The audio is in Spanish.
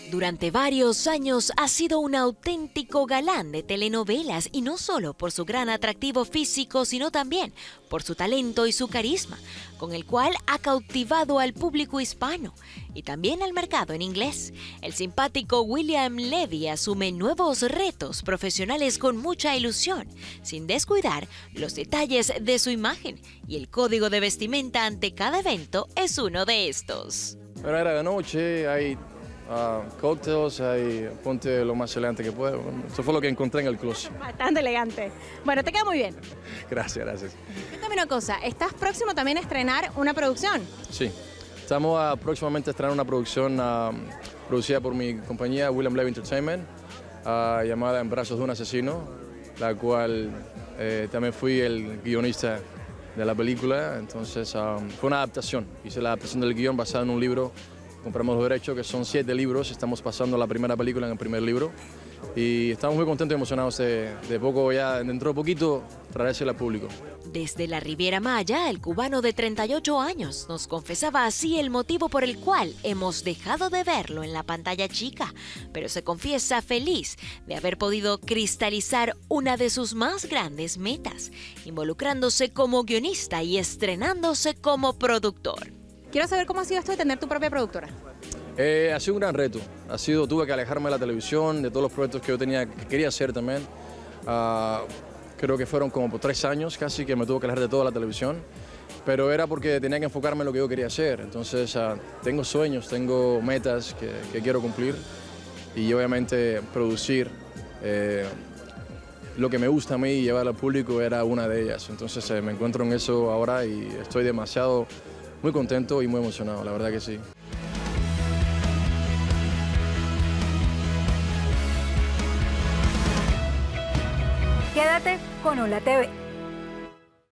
Durante varios años ha sido un auténtico galán de telenovelas y no solo por su gran atractivo físico, sino también por su talento y su carisma, con el cual ha cautivado al público hispano y también al mercado en inglés. El simpático William Levy asume nuevos retos profesionales con mucha ilusión, sin descuidar los detalles de su imagen, y el código de vestimenta ante cada evento es uno de estos. Bueno, era de noche, hay cócteles, hay ponte lo más elegante que puedo. Eso fue lo que encontré en el closet. Bastante elegante. Bueno, te queda muy bien. Gracias, gracias. Cuéntame una cosa, ¿estás próximo también a estrenar una producción? Sí, estamos próximamente a estrenar una producción producida por mi compañía William Levy Entertainment, llamada En brazos de un asesino, la cual también fui el guionista de la película. Entonces fue una adaptación, hice la adaptación del guión basada en un libro. Compramos los derechos, que son 7 libros, estamos pasando la primera película en el primer libro y estamos muy contentos y emocionados de poco, ya dentro de poquito, traérsela al público. Desde la Riviera Maya, el cubano de 38 años nos confesaba así el motivo por el cual hemos dejado de verlo en la pantalla chica, pero se confiesa feliz de haber podido cristalizar una de sus más grandes metas, involucrándose como guionista y estrenándose como productor. Quiero saber cómo ha sido esto de tener tu propia productora. Ha sido un gran reto. Tuve que alejarme de la televisión, de todos los proyectos que yo que quería hacer también. Creo que fueron como por 3 años casi que me tuve que alejar de toda la televisión, pero era porque tenía que enfocarme en lo que yo quería hacer. Entonces tengo sueños, tengo metas que quiero cumplir y obviamente producir lo que me gusta a mí y llevar al público era una de ellas. Entonces me encuentro en eso ahora y estoy muy contento y muy emocionado, la verdad que sí. Quédate con Hola TV.